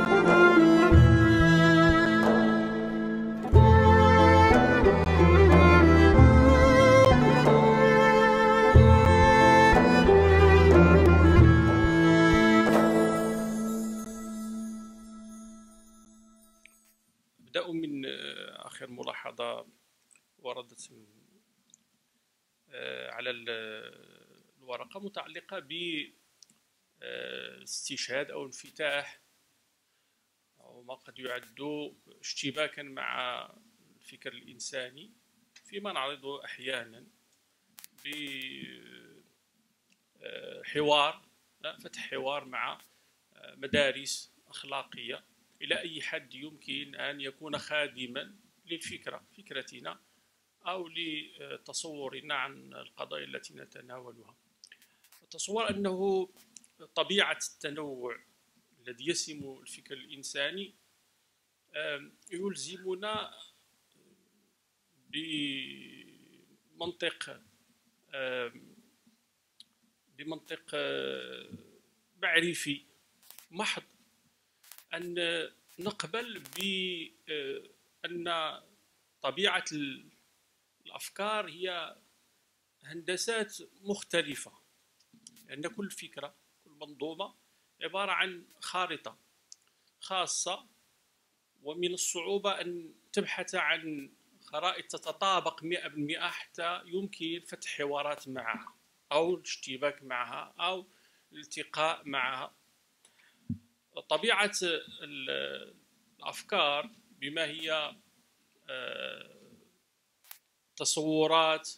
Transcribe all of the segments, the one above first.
أبدأ من آخر ملاحظة وردت على الورقة متعلقة باستشهاد أو انفتاح أو ما قد يعد اشتباكا مع الفكر الإنساني فيما نعرضه أحيانا بحوار، فتح حوار مع مدارس أخلاقية إلى أي حد يمكن أن يكون خادما فكرتنا أو لتصورنا عن القضايا التي نتناولها. تصور أنه طبيعة التنوع الذي يسم الفكر الإنساني يلزمنا بمنطق معرفي محض أن نقبل بأن طبيعة الأفكار هي هندسات مختلفة، لأن كل فكرة، كل منظومة عبارة عن خارطة خاصة، ومن الصعوبة أن تبحث عن خرائط تتطابق 100% حتى يمكن فتح حوارات معها أو الاشتباك معها أو الالتقاء معها. طبيعة الأفكار بما هي تصورات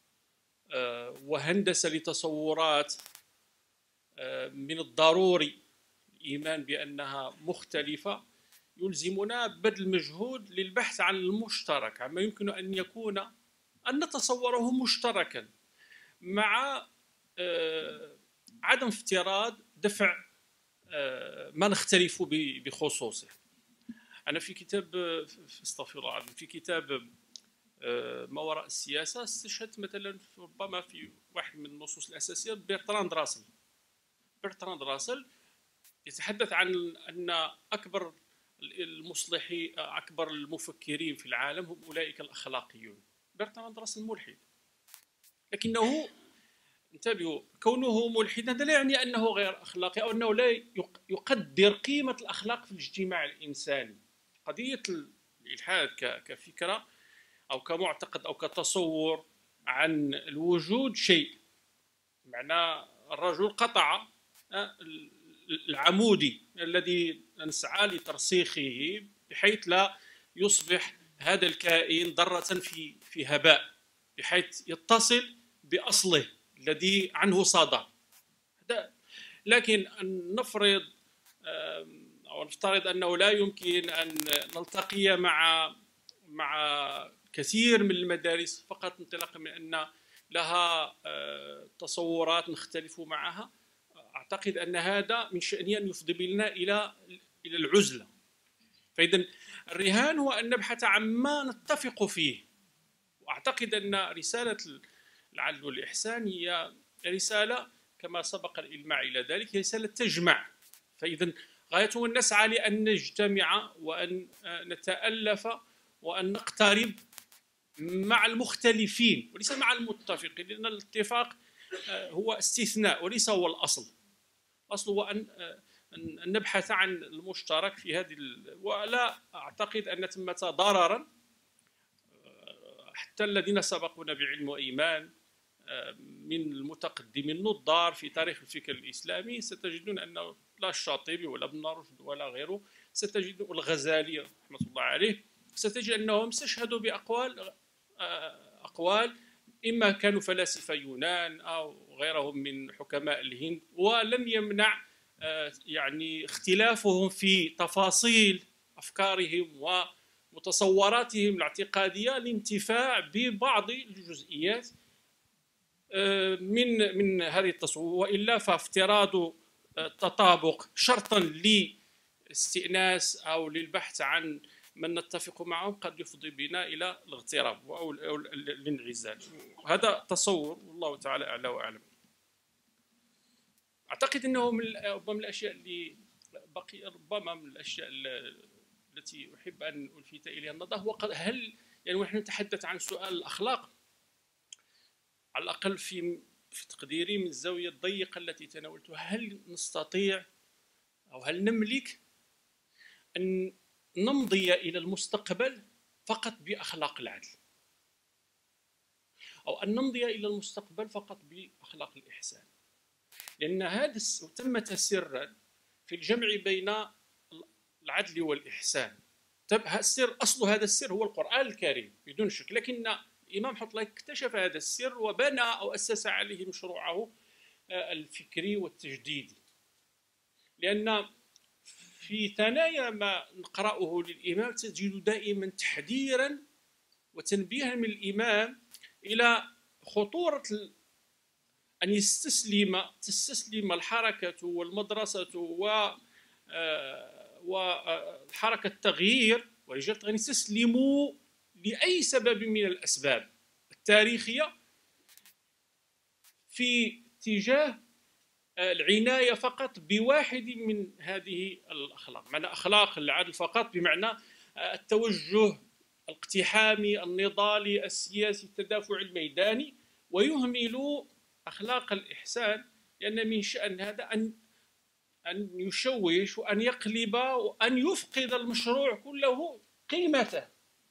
وهندسة لتصورات، من الضروري الإيمان بأنها مختلفة، يلزمنا بذل مجهود للبحث عن المشترك، عما يمكن أن نتصوره مشتركا مع عدم افتراض دفع ما نختلف بخصوصه. أنا في كتاب استغفر الله العظيم، في كتاب ما وراء السياسة استشهدت مثلا ربما في واحد من النصوص الأساسية برتراند راسل يتحدث عن أن أكبر المفكرين في العالم هم أولئك الأخلاقيون. برتراند راسل ملحد، لكنه انتبهوا، كونه ملحدا لا يعني أنه غير أخلاقي أو أنه لا يقدر قيمة الأخلاق في الاجتماع الإنساني. قضية الإلحاد كفكرة أو كمعتقد أو كتصور عن الوجود شيء، معنى الرجل قطع العمودي الذي نسعى لترسيخه بحيث لا يصبح هذا الكائن ذرة في هباء، بحيث يتصل بأصله الذي عنه صدر. لكن أن نفرض أو نفترض أنه لا يمكن أن نلتقي مع كثير من المدارس فقط انطلاقا من أن لها تصورات نختلف معها، أعتقد أن هذا من شأنه أن يفضي بنا إلى العزلة. فإذا الرهان هو أن نبحث عن ما نتفق فيه، وأعتقد أن رسالة العدل والإحسان هي رسالة كما سبق الإلماع إلى ذلك، هي رسالة تجمع. فإذا غايته أن نسعى لأن نجتمع وأن نتألف وأن نقترب مع المختلفين وليس مع المتفقين، لأن الاتفاق هو استثناء وليس هو الأصل. الأصل هو أن نبحث عن المشترك في هذه ولا أعتقد أن ثمة ضررا. حتى الذين سبقونا بعلم وإيمان من المتقدمين النضار في تاريخ الفكر الإسلامي ستجدون أنه لا الشاطبي ولا ابن رشد ولا غيره، ستجد الغزالي رحمة الله عليه، ستجد أنهم استشهدوا بأقوال إما كانوا فلاسفة يونان أو غيرهم من حكماء الهند، ولم يمنع يعني اختلافهم في تفاصيل أفكارهم ومتصوراتهم الاعتقادية الانتفاع ببعض الجزئيات من هذه التصور، وإلا فافتراض التطابق شرطا لاستئناس أو للبحث عن من نتفق معهم قد يفضي بنا إلى الاغتراب أو الانعزال. هذا تصور والله تعالى أعلى وأعلم. أعتقد أنه من الأشياء اللي بقي ربما من الاشياء التي احب ان الفت اليها النظر هو هل يعني ونحن نتحدث عن سؤال الاخلاق، على الاقل في تقديري من الزاويه الضيقه التي تناولتها، هل نستطيع او هل نملك ان نمضي الى المستقبل فقط باخلاق العدل، او ان نمضي الى المستقبل فقط باخلاق الاحسان؟ لان هذا تم سرا في الجمع بين العدل والإحسان. السر، أصل هذا السر هو القرآن الكريم بدون شك، لكن الإمام حط الله اكتشف هذا السر وبنى أو أسس عليه مشروعه الفكري والتجديدي. لأن في ثنايا ما نقرأه للإمام تجد دائما تحذيرا وتنبيها من الإمام إلى خطورة أن تستسلم الحركة والمدرسة وحركة التغيير ورجال التغيير يستسلموا لأي سبب من الأسباب التاريخية في اتجاه العناية فقط بواحد من هذه الأخلاق، معنى أخلاق العدل فقط بمعنى التوجه الاقتحامي النضالي السياسي التدافع الميداني، ويهمل أخلاق الإحسان، لأن من شأن هذا أن يشوش وأن يقلب وأن يفقد المشروع كله قيمته.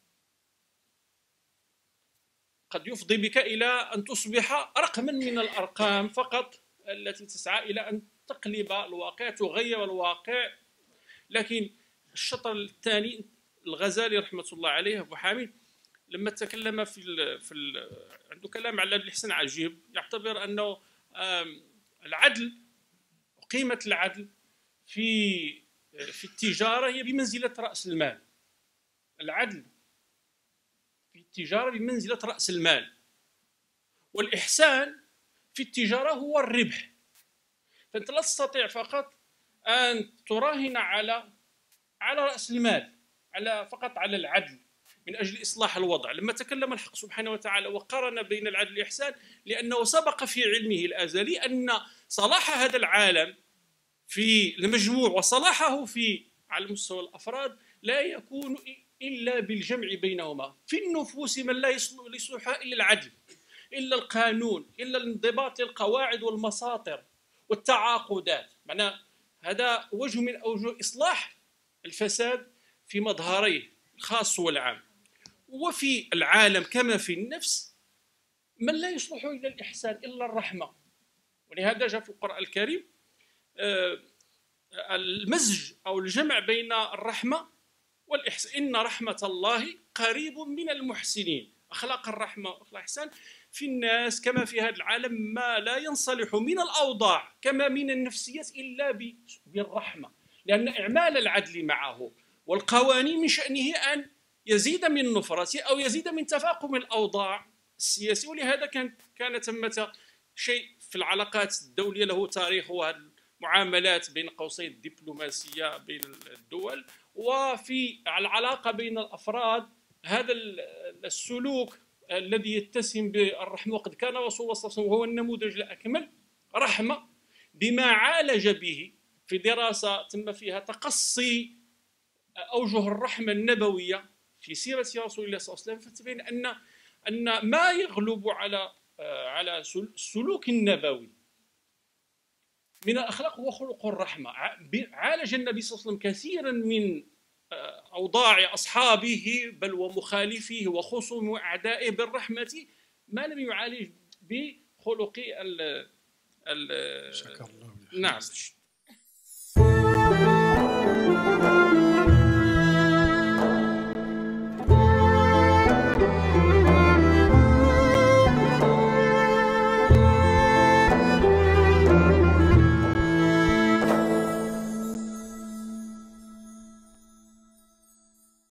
قد يفضي بك إلى أن تصبح رقما من الأرقام فقط التي تسعى إلى أن تقلب الواقع، تغير الواقع. لكن الشطر الثاني الغزالي رحمة الله عليه أبو حامد لما تكلم عنده كلام على الإحسان عجيب، يعتبر أنه العدل وقيمة العدل في التجارة هي بمنزلة رأس المال. العدل في التجارة بمنزلة رأس المال، والإحسان في التجارة هو الربح. فأنت لا تستطيع فقط أن تراهن على رأس المال، فقط على العدل من أجل إصلاح الوضع. لما تكلم الحق سبحانه وتعالى وقارن بين العدل والإحسان، لأنه سبق في علمه الأزلي أن صلاح هذا العالم في المجموع وصلاحه على مستوى الأفراد لا يكون إلا بالجمع بينهما. في النفوس من لا يصلح إلا العدل، إلا القانون، إلا الانضباط للقواعد والمساطر والتعاقدات. معنى هذا وجه من أوجه إصلاح الفساد في مظهريه الخاص والعام. وفي العالم كما في النفس من لا يصلح إلا الإحسان، إلا الرحمة. ولهذا جاء في القرآن الكريم المزج أو الجمع بين الرحمة والإحسان. إن رحمة الله قريب من المحسنين. أخلاق الرحمة وأخلاق الإحسان في الناس كما في هذا العالم ما لا ينصلح من الأوضاع كما من النفسيات إلا بالرحمة، لأن إعمال العدل معه والقوانين من شأنه أن يزيد من نفرته أو يزيد من تفاقم الأوضاع السياسية. ولهذا كان ثمة شيء في العلاقات الدولية له تاريخ، معاملات بين قوسين الدبلوماسية بين الدول، وفي العلاقة بين الأفراد هذا السلوك الذي يتسم بالرحمة. وقد كان رسول الله صلى الله عليه وسلم وهو النموذج الأكمل رحمة بما عالج به في دراسة تم فيها تقصي أوجه الرحمة النبوية في سيرة رسول الله صلى الله عليه وسلم، فتبين أن ما يغلب على السلوك النبوي من الأخلاق هو خلق الرحمة. عالج النبي صلى الله عليه وسلم كثيرا من أوضاع أصحابه بل ومخالفيه وخصومه وأعدائه بالرحمة، ما لم يعالج بخلق شكر الله. نعم.